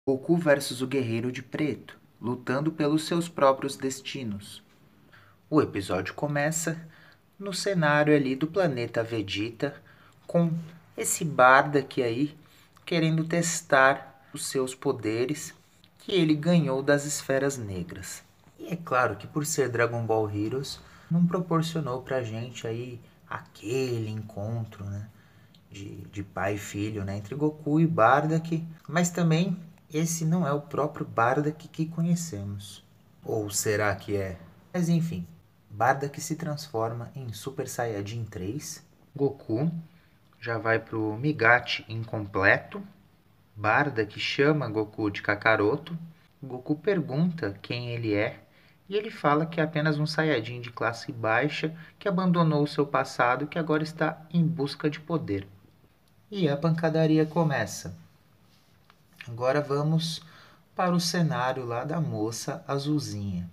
Goku versus o Guerreiro de Preto, lutando pelos seus próprios destinos. O episódio começa no cenário ali do planeta Vegeta, com esse Bardock aí querendo testar os seus poderes que ele ganhou das esferas negras. E é claro que por ser Dragon Ball Heroes, não proporcionou pra gente aí aquele encontro, né? De pai e filho, né, entre Goku e Bardock, mas também esse não é o próprio Bardock que conhecemos. Ou será que é? Mas enfim, Bardock se transforma em Super Saiyajin 3, Goku já vai pro Migate incompleto, Bardock chama Goku de Kakaroto, Goku pergunta quem ele é, e ele fala que é apenas um Saiyajin de classe baixa que abandonou o seu passado e que agora está em busca de poder. E a pancadaria começa. Agora vamos para o cenário lá da moça azulzinha.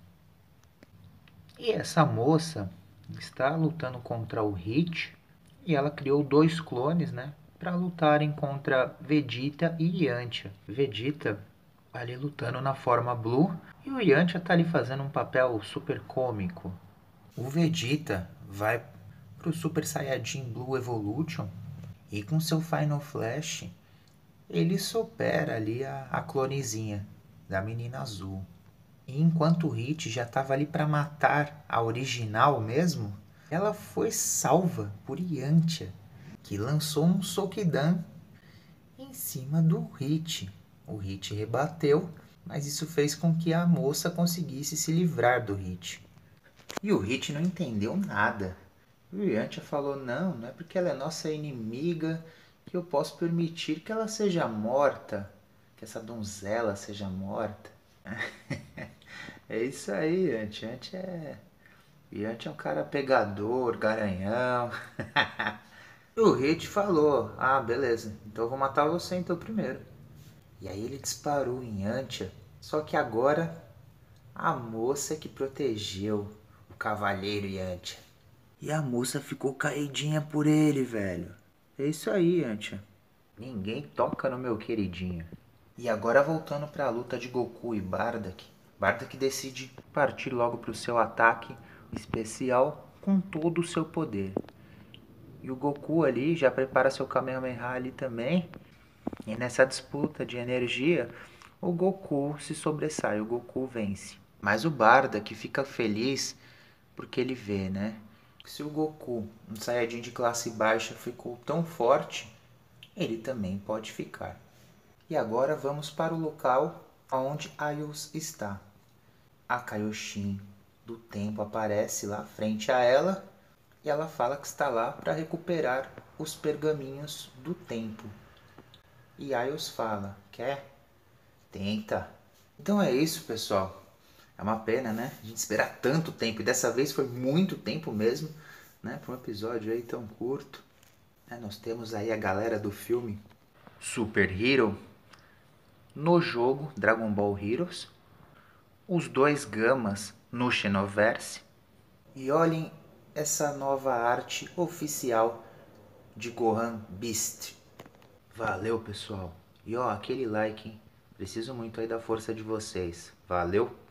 E essa moça está lutando contra o Hit e ela criou dois clones, né, para lutarem contra Vegeta e Yantia. Vegeta ali lutando na forma Blue e o Yantia tá ali fazendo um papel super cômico. O Vegeta vai pro Super Saiyajin Blue Evolution e com seu Final Flash ele supera ali a clonezinha da menina azul. E enquanto o Hit já estava ali para matar a original mesmo, ela foi salva por Yantia, que lançou um Sokidan em cima do Hit. O Hit rebateu, mas isso fez com que a moça conseguisse se livrar do Hit. E o Hit não entendeu nada. O Yantia falou, não é porque ela é nossa inimiga que eu posso permitir que ela seja morta, que essa donzela seja morta. É isso aí, Yantia. Yantia é um cara pegador, garanhão. E o Hit falou, beleza, então eu vou matar você então primeiro. E aí ele disparou em Yantia, só que agora a moça que protegeu o cavalheiro Yantia. E a moça ficou caidinha por ele, velho. É isso aí, Yantia. Ninguém toca no meu queridinho. E agora voltando para a luta de Goku e Bardock. Bardock decide partir logo para o seu ataque especial com todo o seu poder. E o Goku ali já prepara seu Kamehameha ali também. E nessa disputa de energia, o Goku se sobressai, o Goku vence. Mas o Bardock fica feliz porque ele vê, né? Se o Goku, um Saiyajin de classe baixa, ficou tão forte, ele também pode ficar. E agora vamos para o local onde Aios está. A Kaioshin do tempo aparece lá frente a ela e ela fala que está lá para recuperar os pergaminhos do tempo. E Aios fala, quer? Tenta. Então é isso, pessoal. É uma pena, né? A gente esperar tanto tempo. E dessa vez foi muito tempo mesmo, né? Para um episódio aí tão curto. Nós temos aí a galera do filme Super Hero no jogo Dragon Ball Heroes. Os dois Gamas no Xenoverse. E olhem essa nova arte oficial de Gohan Beast. Valeu, pessoal. E aquele like, hein? Preciso muito aí da força de vocês. Valeu!